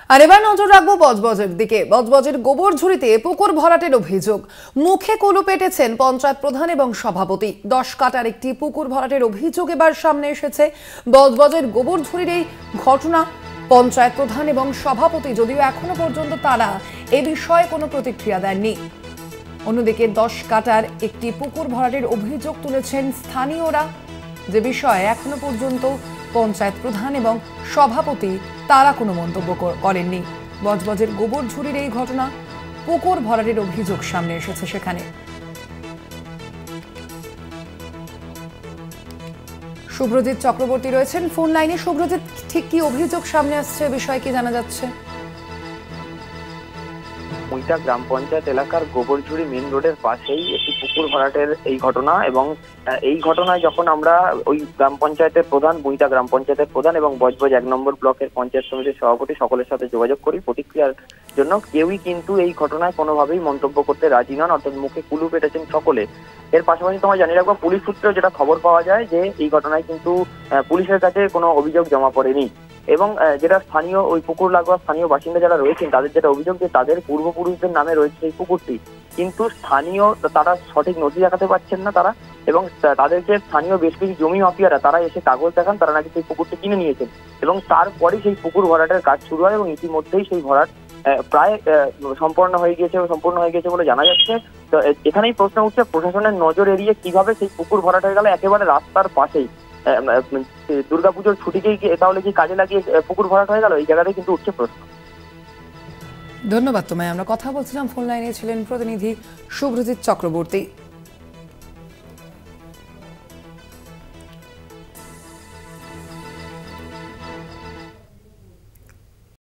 আর এবার নজর রাখবো বজবজের দিকে। বজবজের গোবর ঝুড়িতে পুকুর ভরাটের অভিযোগ। মুখে কলু পেটেছেন পঞ্চায়েত প্রধান এবং সভাপতি। 10 কাটার একটি পুকুর ভরাটের অভিযোগ এবার সামনে এসেছে। বজবজের গোবর ঝুড়ির এই ঘটনা পঞ্চায়েত প্রধান এবং সভাপতি যদিও এখনো পর্যন্ত তারা এ বিষয়ে কোনো প্রতিক্রিয়া দেননি। অন্যদিকে 10 কাটার একটি পুকুর ভরাটের অভিযোগ তুলেছেন স্থানীয়রা, যে বিষয়ে এখনো পর্যন্ত পঞ্চায়েত প্রধান এবং সভাপতি তারা কোনো মন্তব্য করেননি। বজবজের গোবর ঝুড়ির এই ঘটনা, পুকুর ভরাটের অভিযোগ সামনে এসেছে সেখানে। শুভ্রজিৎ চক্রবর্তী রয়েছেন ফোন লাইনে। শুভ্রজিৎ, ঠিক কি অভিযোগ সামনে আসছে, বিষয়ে কি জানা যাচ্ছে? মুইটা গ্রাম পঞ্চায়েত এলাকার গোবরঝুড়ি মেন রোডের পাশেই একটি পুকুর ভরাটের এই ঘটনা, এবং এই ঘটনায় যখন আমরা ওই গ্রাম পঞ্চায়েতের প্রধান, মুইটা গ্রাম পঞ্চায়েতের প্রধান এবং বজবজ 1 নম্বর ব্লকের পঞ্চায়েত সমিতির সভাপতি সকলের সাথে যোগাযোগ করি প্রতিক্রিয়ার জন্য, কেউই কিন্তু এই ঘটনায় কোনোভাবেই মন্তব্য করতে রাজি নন, অর্থাৎ মুখে কুলু পেটেছেন সকলে। এর পাশাপাশি তোমায় জানিয়ে রাখবো, পুলিশ সূত্রে যেটা খবর পাওয়া যায় যে এই ঘটনায় কিন্তু পুলিশের কাছে কোনো অভিযোগ জমা পড়েনি, এবং যেটা স্থানীয় ওই পুকুর লাগোয়া স্থানীয় বাসিন্দা যারা রয়েছেন তাদের যেটা অভিযোগ যে তাদের পূর্বপুরুষদের নামে রয়েছে এই পুকুরটি, কিন্তু স্থানীয় তারা সঠিক নথি দেখাতে পারছেন না তারা, এবং তাদেরকে স্থানীয় বেশ কিছু জমি মাফিয়ারা তারা এসে কাগজ দেখান তারা নাকি সেই পুকুরটি কিনে নিয়েছেন, এবং তারপরেই সেই পুকুর ভরাটের কাজ শুরু হয় এবং ইতিমধ্যেই সেই ভরাট প্রায় সম্পূর্ণ হয়ে গেছে বলে জানা যাচ্ছে। তো এখানেই প্রশ্ন উঠছে, প্রশাসনের নজর এড়িয়ে কিভাবে সেই পুকুর ভরাট হয়ে গেল একেবারে রাস্তার পাশেই। দুর্গাপুজোর ছুটিকেই তাহলে কি কাজে লাগিয়ে পুকুর ভরাট হয়ে গেল, এই জায়গাটাই কিন্তু উঠছে প্রশ্ন। ধন্যবাদ তোমায়। আমরা কথা বলছিলাম, ফোন লাইনে ছিলেন প্রতিনিধি শুভ্রজিৎ চক্রবর্তী।